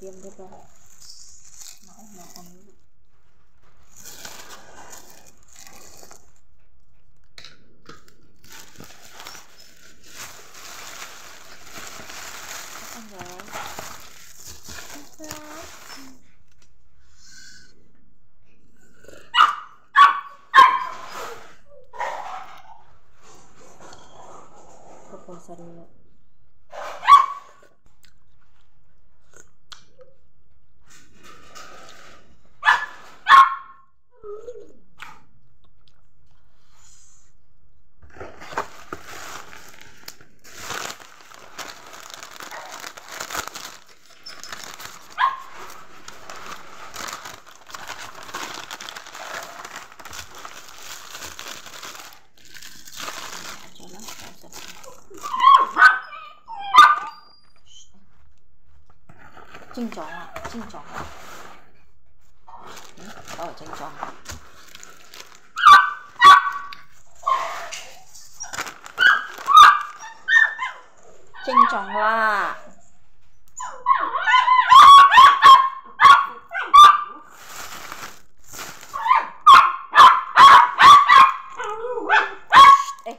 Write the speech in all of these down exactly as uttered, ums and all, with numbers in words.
diam deh bang. Mau makan dulu. Makan guys. Ke puasa dulu. Trinh chóng ạ, trinh chóng ạ. Ở trinh chóng. Trinh chóng là ê.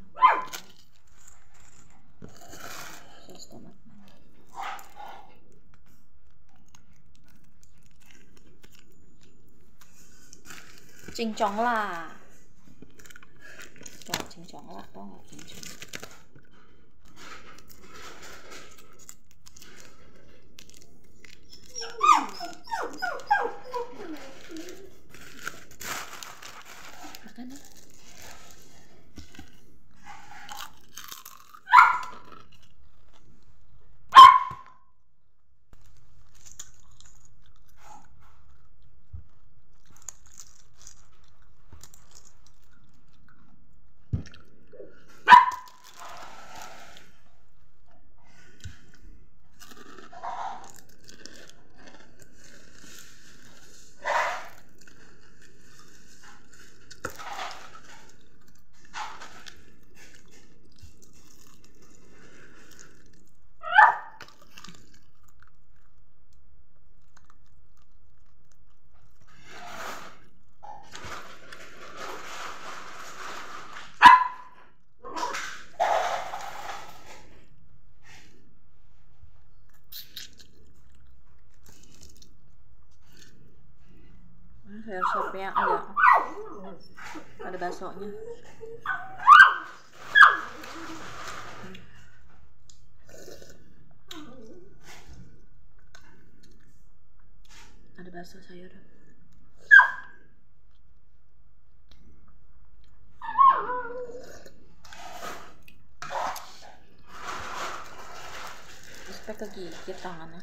Trinh chóng là rồi trinh chóng là đó là trinh chóng. Makan ya. Sayur sopnya enggak ada baksonya. Hmm. Ada bakso sayur. Sampai kegigit tangannya.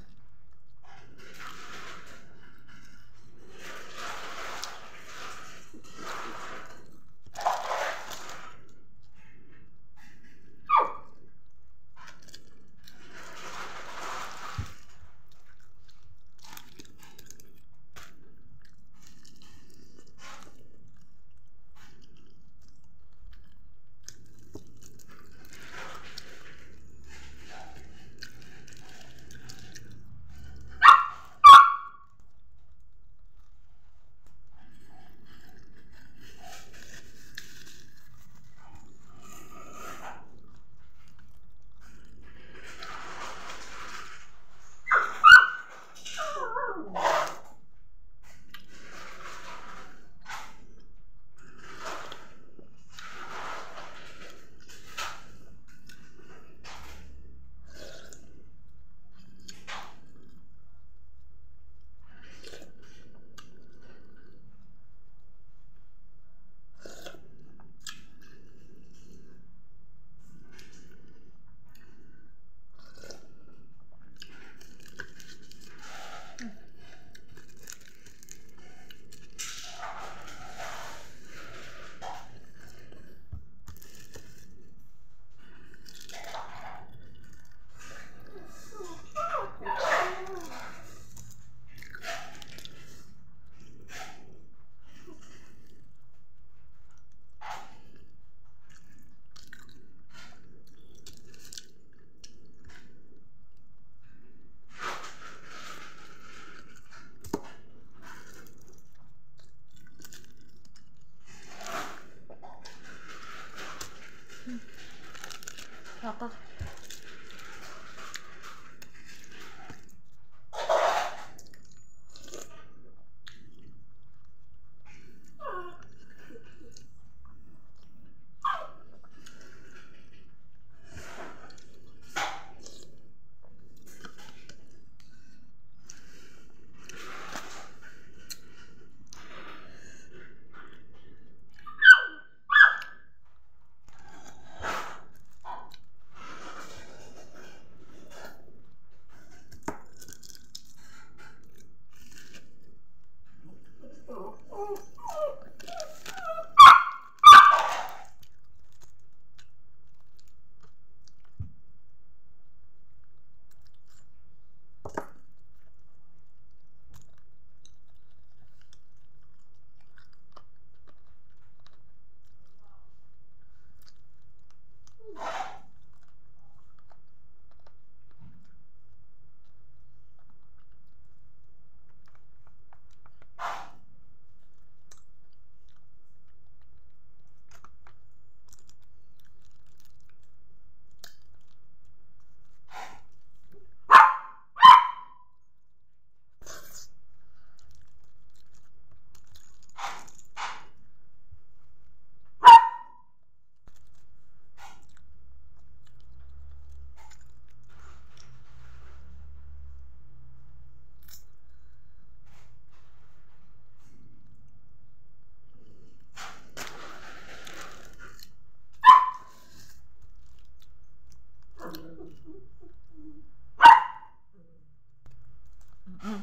Hmm.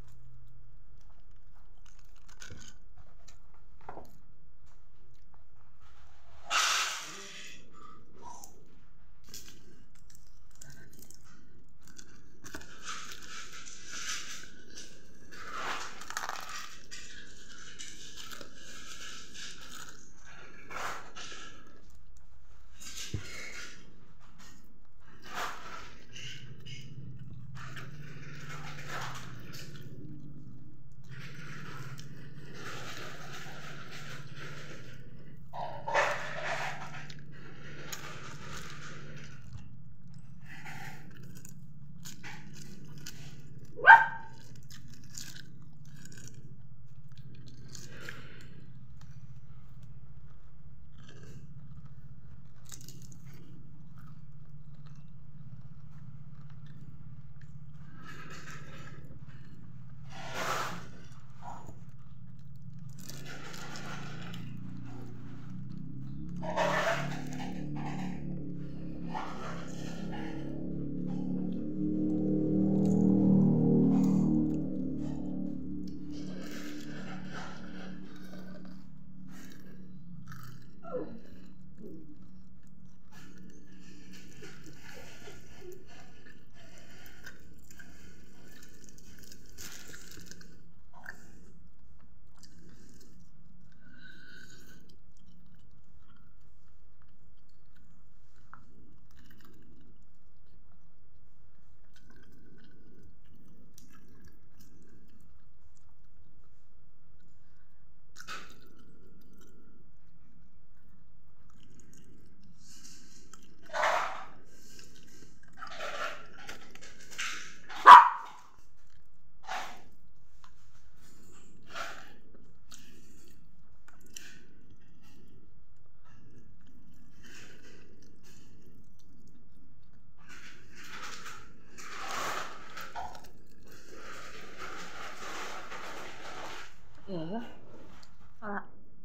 Iya ya. Salah.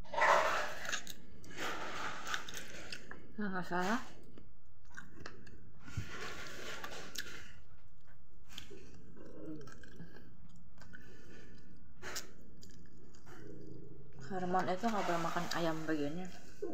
Nah, nggak salah. Herman itu nggak boleh makan ayam begini.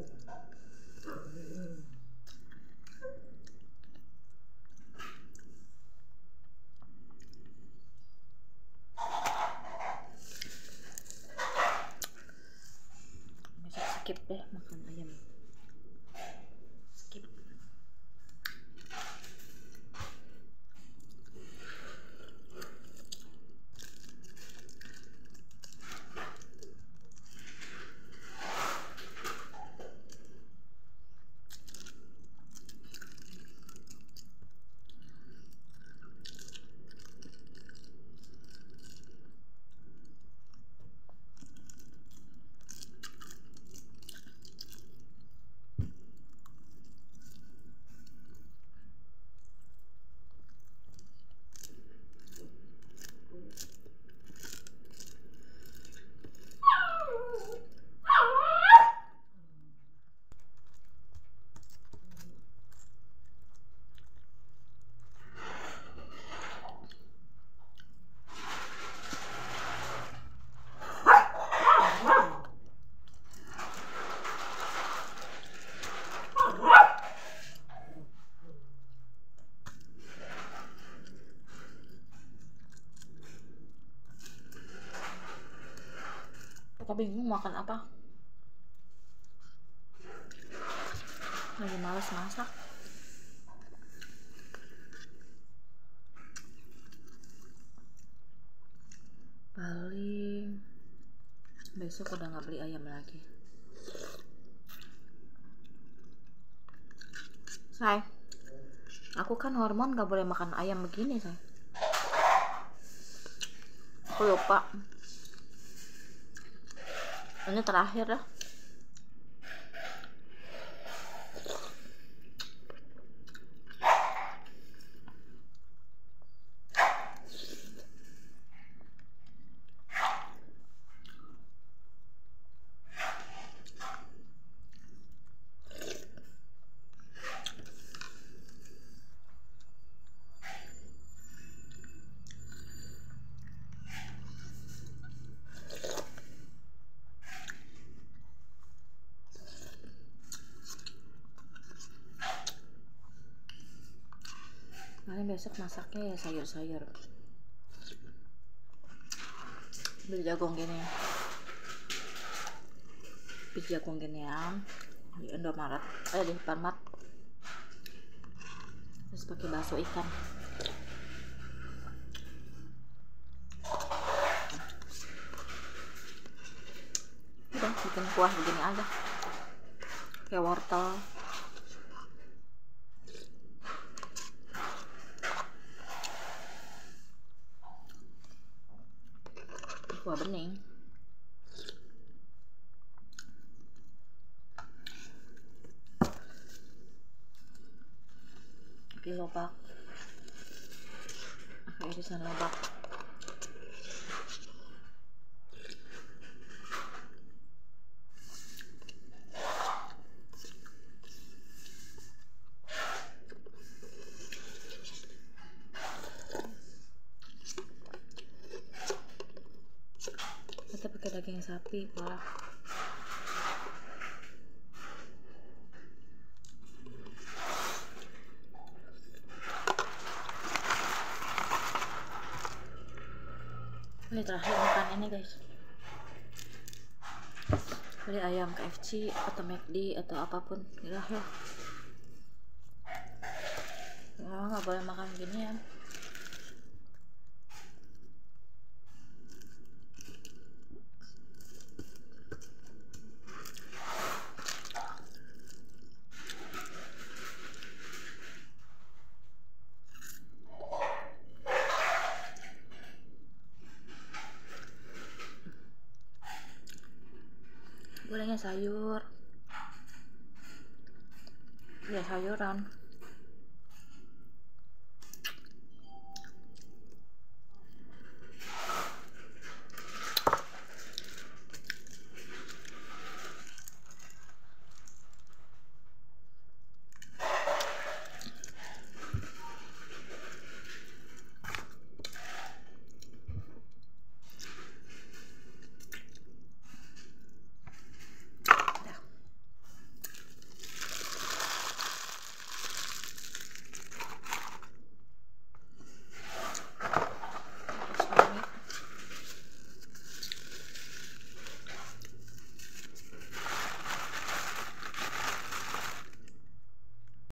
Bisa skip deh makan ayam. Skip. Kita bingung makan apa. Lagi males masak. Paling besok udah nggak beli ayam lagi. Say, aku kan hormon nggak boleh makan ayam begini, say. Aku lupa. Ini terakhir dah. besok masaknya ya sayur-sayur. Beli jagung gini, beli jagung gini ya di Indomaret, eh di Farmat, terus pakai bakso ikan. Udah bikin kuah begini aja, kayak wortel. Kuah bening. Pakai lobak, pakai irisan lobak. Kita pakai daging sapi, Pak. Ini terakhir makan ini guys, beli ayam K F C atau McD atau apapun ya lah. Nggak, nggak boleh makan gini ya. Bolehnya sayur, ya sayuran.